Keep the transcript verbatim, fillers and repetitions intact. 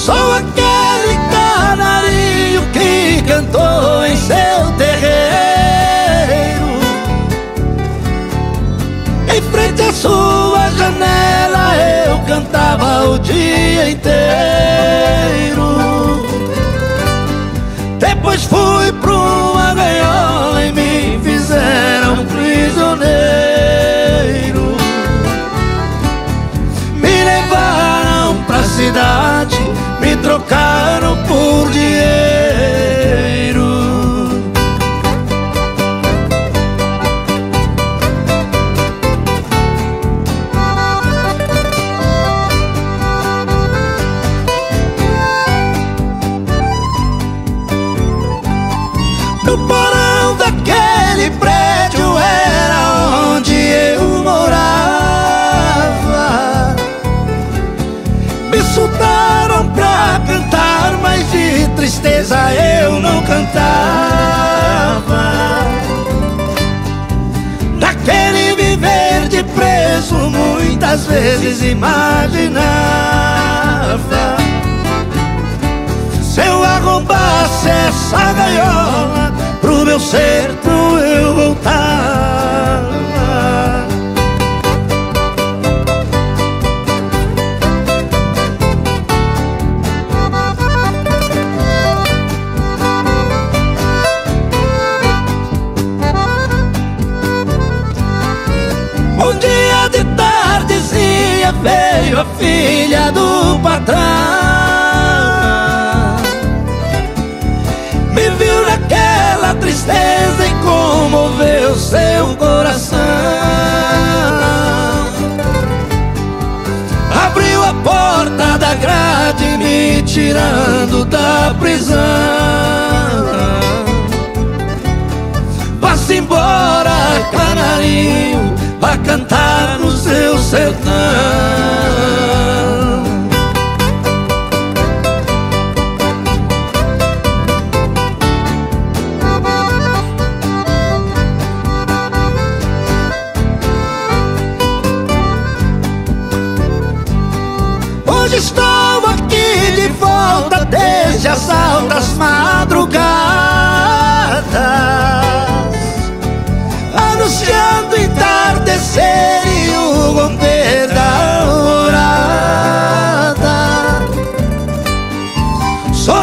Sou aquele canarinho que cantou em seu terreiro. Em frente à sua janela eu cantava o dia inteiro. Depois fui pra uma gaiola e me fizeram prisioneiro. Me levaram pra cidade, me trocaram por dinheiro. No porão daquele prédio era onde eu morava. Me soltaram pra cantar, mas de tristeza eu não cantava. Naquele viver de preso muitas vezes imaginava: se eu arrombasse essa gaiola, pro meu sertão eu voltava. Um dia de tardezinha veio a filha do patrão. Me viu naquela tristeza e comoveu seu coração. Abriu a porta da grade me tirando da prisão. Vá-se embora, canarinho, vá cantar no seu sertão. Hoje estou aqui de volta desde as altas madrugadas, anunciando entardecer e o romper da alvorada, sobrevoando a floresta e alegrando minha madrugada.